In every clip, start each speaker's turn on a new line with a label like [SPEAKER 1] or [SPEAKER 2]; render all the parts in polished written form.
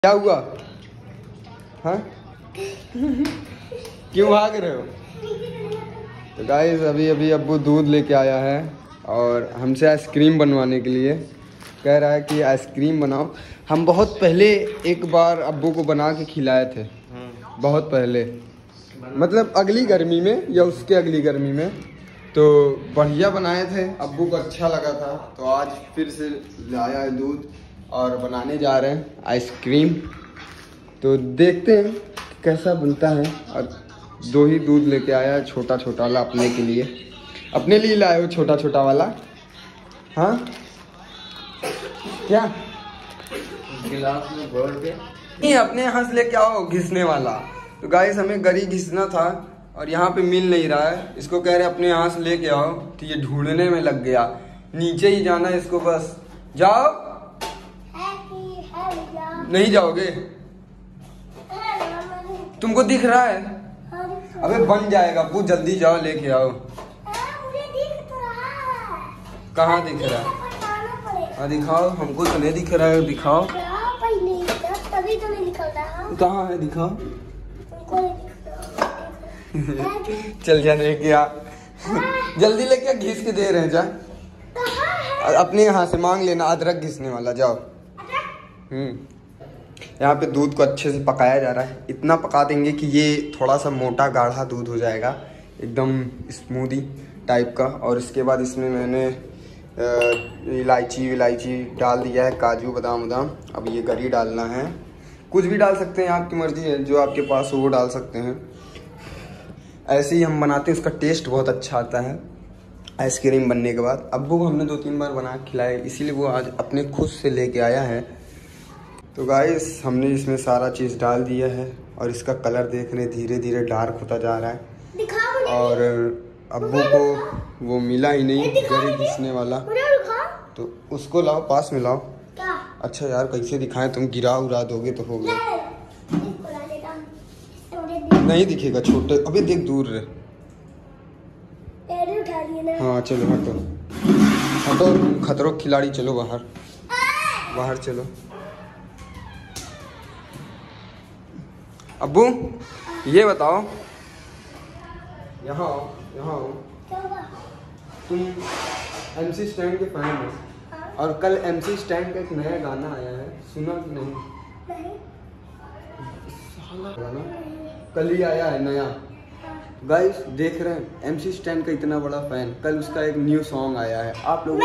[SPEAKER 1] क्या हुआ? हाँ क्यों भाग रहे हो? तो गाइस अभी अब्बू दूध लेके आया है और हमसे आइसक्रीम बनवाने के लिए कह रहा है कि आइसक्रीम बनाओ। हम बहुत पहले एक बार अब्बू को बना के खिलाए थे, बहुत पहले, मतलब अगली गर्मी में या उसके अगली गर्मी में, तो बढ़िया बनाए थे, अब्बू को अच्छा लगा था। तो आज फिर से लाया है दूध और बनाने जा रहे हैं आइसक्रीम। तो देखते हैं कैसा बनता है। और 2 ही दूध लेके आया है, छोटा छोटा वाला अपने के लिए, अपने लिए लाए हो छोटा छोटा वाला। हाँ क्या गिलास में घोल के नहीं, अपने यहाँ से लेके आओ घिसने वाला। तो गाइस हमें गरी घिसना था और यहाँ पे मिल नहीं रहा है। इसको कह रहे अपने यहाँ से लेके आओ, तो ये ढूंढने में लग गया। नीचे ही जाना है इसको, बस जाओ। नहीं जाओगे? तुमको दिख रहा है? अबे बन जाएगा, बहुत जल्दी जाओ लेके आओ।
[SPEAKER 2] मुझे दिख तो रहा है।
[SPEAKER 1] कहाँ दिख रहा है? हाँ दिखाओ, हमको तो नहीं दिख रहा है, दिखाओ।
[SPEAKER 2] तभी तो नहीं निकल रहा।
[SPEAKER 1] कहाँ है, दिखाओ। चल जा लेके आ, जल्दी लेके घिस के दे रहे हैं। जा अपने यहाँ से मांग लेना अदरक घिसने वाला, जाओ। यहाँ पे दूध को अच्छे से पकाया जा रहा है। इतना पका देंगे कि ये थोड़ा सा मोटा गाढ़ा दूध हो जाएगा, एकदम स्मूदी टाइप का। और इसके बाद इसमें मैंने इलायची डाल दिया है, काजू बादाम। अब ये गरी डालना है, कुछ भी डाल सकते हैं, आपकी मर्जी है, जो आपके पास हो वो डाल सकते हैं। ऐसे ही हम बनाते हैं, उसका टेस्ट बहुत अच्छा आता है आइसक्रीम बनने के बाद। अब्बू को हमने 2-3 बार बना के खिलाए, इसीलिए वो आज अपने खुद से लेके आया है। तो गाइस हमने इसमें सारा चीज़ डाल दिया है और इसका कलर देख रहे, धीरे धीरे डार्क होता जा रहा है। और अब्बू को वो मिला ही नहीं गरी घिसने वाला, तो उसको लाओ, पास में लाओ। अच्छा यार कैसे दिखाएं, तुम गिरा उड़ा दोगे तो हो गया। नहीं दिखेगा, छोटे, अबे देख दूर रहे। हाँ चलो हटो हटो, खतरों खिलाड़ी, चलो बाहर बाहर चलो। अब्बू ये बताओ, यहाँ आओ, यहाँ आओ। तुम MC स्टैंड के फैन हो? और कल MC स्टैंड का एक नया गाना आया है, सुना कि नहीं? गाना कल ही आया है नया। गाइस देख रहे हैं MC स्टैंड का इतना बड़ा फैन, कल उसका एक न्यू सॉन्ग आया है। आप लोग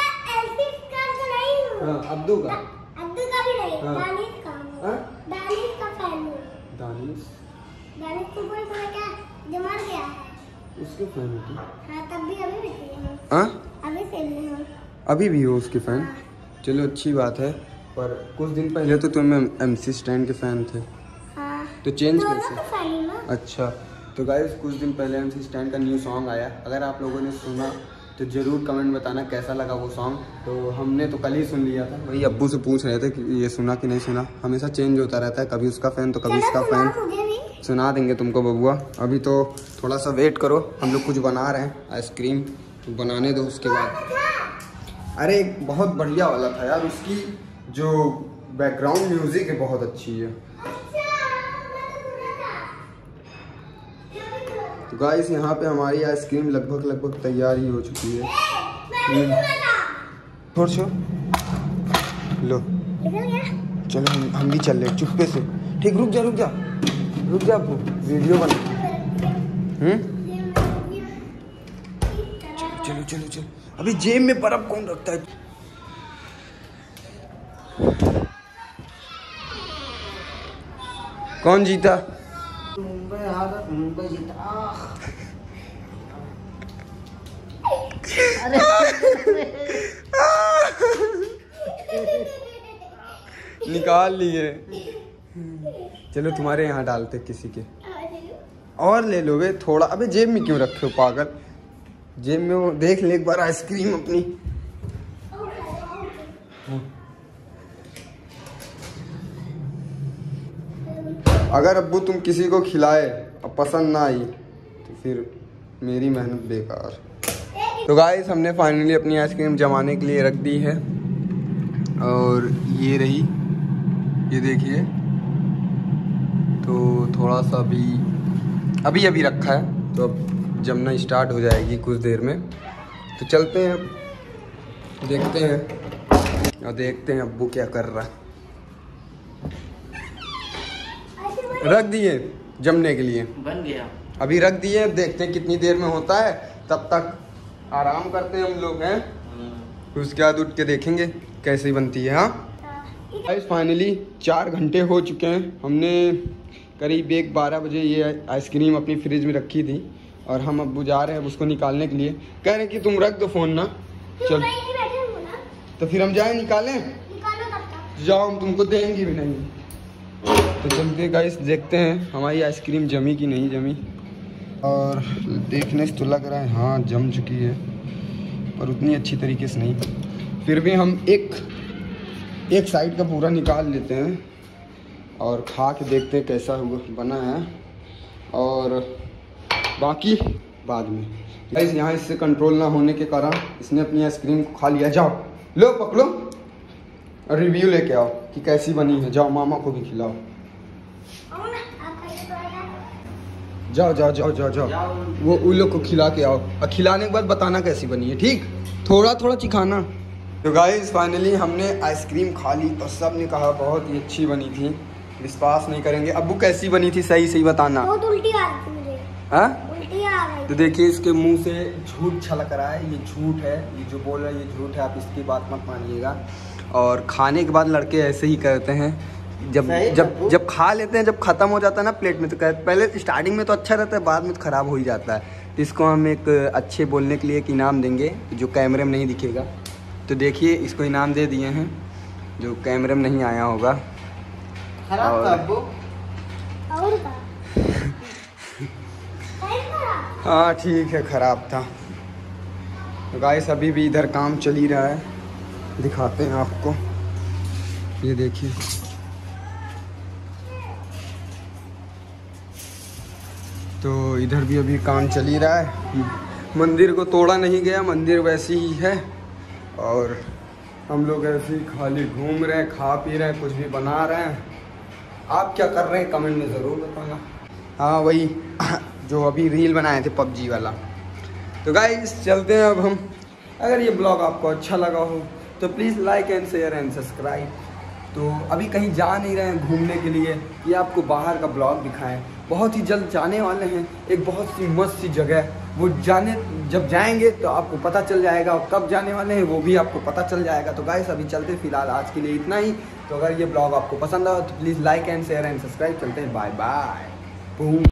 [SPEAKER 1] हाँ अब्दू का भी नहीं, हाँ। दानिश का फैन हूँ। दानिश को बोल क्या जमा गया है, उसके फैन हो? हाँ तब भी अभी भी हो उसके फैन? हाँ। चलो अच्छी बात है, पर कुछ दिन पहले तो तुम MC स्टैंड के फैन थे। हाँ। तो चेंज कैसे? अच्छा तो गाइस कुछ दिन पहले MC स्टैंड का न्यू सॉन्ग आया, अगर आप लोगों ने सुना तो ज़रूर कमेंट बताना कैसा लगा वो सॉन्ग। तो हमने तो कल ही सुन लिया था, वही अब्बू से पूछ रहे थे कि ये सुना कि नहीं सुना। हमेशा चेंज होता रहता है, कभी उसका फ़ैन तो कभी इसका फ़ैन। सुना देंगे तुमको बबुआ, अभी तो थोड़ा सा वेट करो, हम लोग कुछ बना रहे हैं आइसक्रीम, तो बनाने दो उसके बाद। अरे बहुत बढ़िया वाला था यार, उसकी जो बैकग्राउंड म्यूज़िक है बहुत अच्छी है। तो गाइस यहाँ पे हमारी आइसक्रीम लगभग तैयार ही हो चुकी है। छोड़ लो, चलो हम भी चल रहे चुप्पे से। ठीक, रुक जा आपको वीडियो बना। चलो अभी जेब में बर्फ कौन रखता है? कौन जीता? मुंबई जीता। निकाल लिए। चलो तुम्हारे यहाँ डालते किसी के और ले लो वे थोड़ा। अबे जेब में क्यों रखे हो पागल? जेब में वो देख ले एक बार आइसक्रीम अपनी। अगर अब्बू तुम किसी को खिलाए और पसंद ना आई तो फिर मेरी मेहनत बेकार। तो गाइस हमने फाइनली अपनी आइसक्रीम जमाने के लिए रख दी है और ये रही ये देखिए, तो थोड़ा सा अभी रखा है, तो अब जमना स्टार्ट हो जाएगी कुछ देर में। तो चलते हैं, देखते हैं और देखते हैं अब्बू क्या कर रहा है। रख दिए जमने के लिए,
[SPEAKER 3] बन गया।
[SPEAKER 1] अभी रख दिए, देखते हैं कितनी देर में होता है, तब तक आराम करते हैं हम लोग हैं। उसके बाद उठ के देखेंगे कैसी बनती है। हाँ गाइस, फाइनली 4 घंटे हो चुके हैं। हमने करीब 1-12 बजे ये आइसक्रीम अपनी फ्रिज में रखी थी और हम अब्बू जा रहे हैं उसको निकालने के लिए। कह रहे हैं कि तुम रख दो फ़ोन ना, चल तो फिर हम जाएं निकालें। जाओ, हम तुमको देंगे भी नहीं। तो चलते गाइस, देखते हैं हमारी आइसक्रीम जमी कि नहीं जमी। और देखने से तो लग रहा है हाँ जम चुकी है, पर उतनी अच्छी तरीके से नहीं। फिर भी हम एक साइड का पूरा निकाल लेते हैं और खा के देखते हैं कैसा हुआ बना है, और बाकी बाद में। गाइस, यहाँ इससे कंट्रोल ना होने के कारण इसने अपनी आइसक्रीम को खा लिया। जाओ लो पकड़ो और रिव्यू लेके आओ कि कैसी बनी है। जाओ मामा को भी खिलाओ। जाओ जाओ जाओ जाओ जाओ, वो उन लोग को खिला के आओ और खिलाने के बाद बताना कैसी बनी है, ठीक? थोड़ा थोड़ा चिखाना। तो गाइस, फाइनली हमने आइसक्रीम खा ली और सब ने कहा बहुत ही अच्छी बनी थी। विश्वास नहीं करेंगे। अब्बू कैसी बनी थी, सही बताना।
[SPEAKER 2] बहुत उल्टी आ रही थी मुझे।
[SPEAKER 1] हाँ,
[SPEAKER 2] उल्टी आ रही।
[SPEAKER 1] तो देखिए इसके मुंह से झूठ छलक रहा है। ये झूठ है, ये जो बोल रहा है ये झूठ है, आप इसकी बात मत मानिएगा। और खाने के बाद लड़के ऐसे ही करते हैं, जब खा लेते हैं, जब खत्म हो जाता है ना प्लेट में, तो पहले स्टार्टिंग में तो अच्छा रहता है, बाद में तो ख़राब हो ही जाता है। तो इसको हम एक अच्छे बोलने के लिए एक इनाम देंगे जो कैमरे में नहीं दिखेगा। तो देखिए इसको इनाम दे दिए हैं जो कैमरे में नहीं आया होगा। हाँ ठीक है, ख़राब था। तो गाइस, अभी भी इधर काम चल ही रहा है, दिखाते हैं आपको। ये देखिए, तो इधर भी अभी काम चल ही रहा है। मंदिर को तोड़ा नहीं गया, मंदिर वैसी ही है और हम लोग ऐसे ही खाली घूम रहे हैं, खा पी रहे हैं, कुछ भी बना रहे हैं। आप क्या कर रहे हैं कमेंट में ज़रूर बताना। हाँ, वही जो अभी रील बनाए थे पबजी वाला। तो गाइस, चलते हैं अब हम। अगर ये ब्लॉग आपको अच्छा लगा हो तो please like and share and subscribe. तो अभी कहीं जा नहीं रहे हैं घूमने के लिए, ये आपको बाहर का ब्लॉग दिखाएं। बहुत ही जल्द जाने वाले हैं एक बहुत सी मस्त सी जगह, वो जब जाएंगे तो आपको पता चल जाएगा, और कब जाने वाले हैं वो भी आपको पता चल जाएगा। तो गाइस, अभी चलते, फिलहाल आज के लिए इतना ही। तो अगर ये ब्लॉग आपको पसंद आए तो please like and share and subscribe. चलते हैं, बाय बाय।